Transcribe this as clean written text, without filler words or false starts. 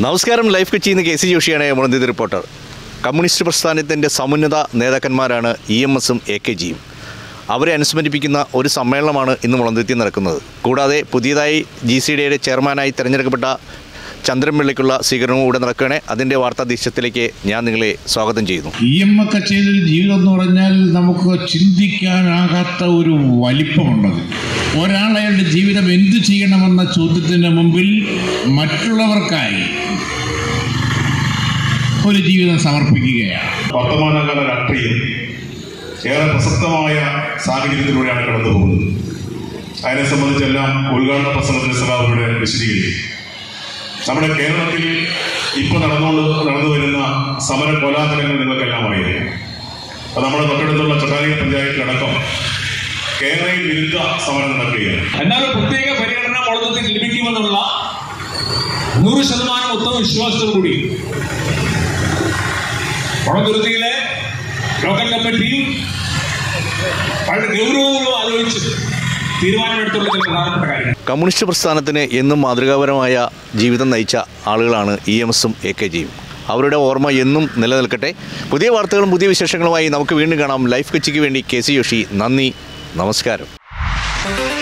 നമസ്കാരം. ലൈഫ് കൊച്ചിയിൽ നിന്ന് KC ജോഷിയാണ് മുളന്തിത് റിപ്പോർട്ടർ. കമ്മ്യൂണിസ്റ്റ് പ്രസ്ഥാനത്തിൻ്റെ സമുന്നത നേതാക്കന്മാരാണ് EMSഉം AKGയും. അവരെ അനുസ്മരിപ്പിക്കുന്ന ഒരു സമ്മേളനമാണ് ഇന്ന് മുളന്തിത്തിൽ നടക്കുന്നത്. കൂടാതെ പുതിയതായി GCDയുടെ ചെയർമാനായി തിരഞ്ഞെടുക്കപ്പെട്ട ചന്ദ്രൻപിള്ളയ്ക്കുള്ള സ്വീകരണവും ഇവിടെ നടക്കുകയാണ്. അതിൻ്റെ വാർത്താദൃശ്യത്തിലേക്ക് ഞാൻ നിങ്ങളെ സ്വാഗതം ചെയ്യുന്നു. EM ഒക്കെ ചെയ്തൊരു ജീവിതം എന്ന് പറഞ്ഞാൽ നമുക്ക് ചിന്തിക്കാനാകാത്ത ഒരു വലിപ്പമുണ്ടത്. ഒരാളയാളുടെ ജീവിതം എന്തു ചെയ്യണമെന്ന ചോദ്യത്തിന് മുമ്പിൽ മറ്റുള്ളവർക്കായി ഒരു ജീവിതം സമർപ്പിക്കുകയാണ്. വർത്തമാനകാല രാഷ്ട്രീയം ഏറെ പ്രസക്തമായ സാഹചര്യത്തിലൂടെയാണ് കടന്നു പോകുന്നത്. അതിനെ സംബന്ധിച്ചെല്ലാം ഉദ്ഘാടന പ്രസംഗത്തിൽ സഖാവിലൂടെ വിശദീകരിക്കും. നമ്മുടെ കേരളത്തിൽ ഇപ്പോൾ നടന്നു വരുന്ന സമര കോലാഹലങ്ങൾ നിങ്ങൾക്കെല്ലാം അറിയാം. അത് നമ്മുടെ തൊട്ടടുത്തുള്ള ചട്ടാലി പഞ്ചായത്തിലടക്കം കേരളയിൽ വിരുദ്ധ സമരം നടക്കുകയാണ്. എന്നാൽ പ്രത്യേക പരിഗണന മുളന്തിൽ ലഭിക്കുമെന്നുള്ള 100% ഉത്തമ വിശ്വാസത്തോടു കൂടി മുളന്തുരുത്തിയിലെ ലോക്കൽ കമ്മിറ്റിയും വളരെ ഗൗരവവും ആലോചിച്ച് തീരുമാനമെടുത്തുള്ള പ്രധാനപ്പെട്ട കാര്യം. കമ്മ്യൂണിസ്റ്റ് പ്രസ്ഥാനത്തിന് എന്നും മാതൃകാപരമായ ജീവിതം നയിച്ച ആളുകളാണ് EMSഉം AKGയും. അവരുടെ ഓർമ്മ എന്നും നിലനിൽക്കട്ടെ. പുതിയ വാർത്തകളും പുതിയ വിശേഷങ്ങളുമായി നമുക്ക് വീണ്ടും കാണാം. ലൈഫ് കൊച്ചിക്ക് വേണ്ടി KC ജോഷി. നന്ദി, നമസ്കാരം.